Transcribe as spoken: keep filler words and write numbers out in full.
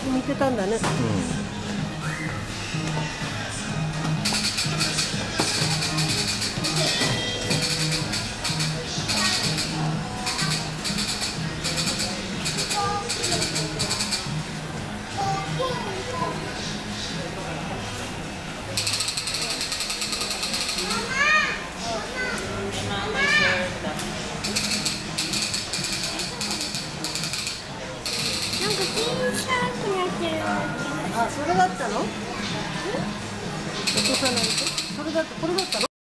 見てたんだね。 うん。 なんか小さくなってる。 あ、それだったの？落とさないと。それだって、これだったの？